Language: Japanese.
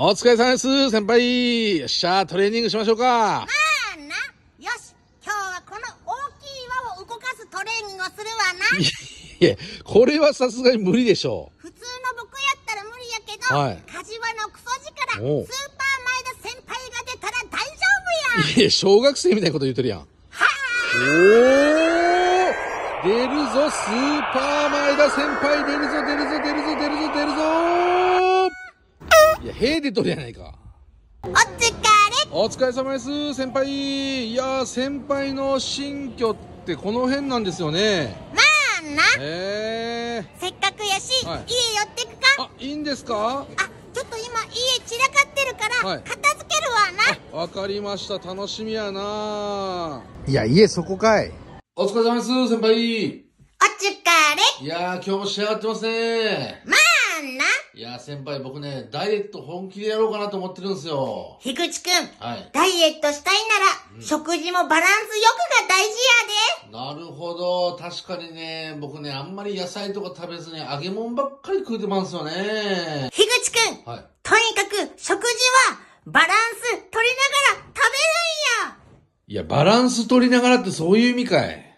お疲れ様です、先輩。よっしゃ、トレーニングしましょうか。 まあな。よし。今日はこの大きい輪を動かすトレーニングをするわな。 いや、これはさすがに無理でしょ普通の僕やったら無理やけど、 はいカジワのクソ力、スーパーおう前田先輩が出たら大丈夫や。 いや、小学生みたいなこと言ってるやん。 はおー、出るぞ、スーパー前田先輩、出るぞ、出るぞ、出るぞ、出るぞ、出るぞー。いや、へー出とるやないか。 お疲れ。 お疲れ様です、先輩。いやー、先輩の新居ってこの辺なんですよね。 まあな。せっかくやし、 はい家寄ってくか。 あ、いいんですか？ ちょっと今家散らかってるから、 はい片付けるわな。 わかりました。楽しみやな。いや、家そこかい。お疲れ様です、先輩。 お疲れ。 いやー、今日も仕上がってますね。 まあな。 いやー、先輩、僕ね、ダイエット本気でやろうかなと思ってるんですよ。 樋口くん、 はい。 ダイエットしたいなら、食事もバランスよくが大事やで。 なるほど。確かにね、僕ね、あんまり野菜とか食べずに揚げ物ばっかり食うてますよね。 樋口くん、 はい。 とにかく食事はバランス取りながら食べるんや。 いや、バランス取りながらってそういう意味かい。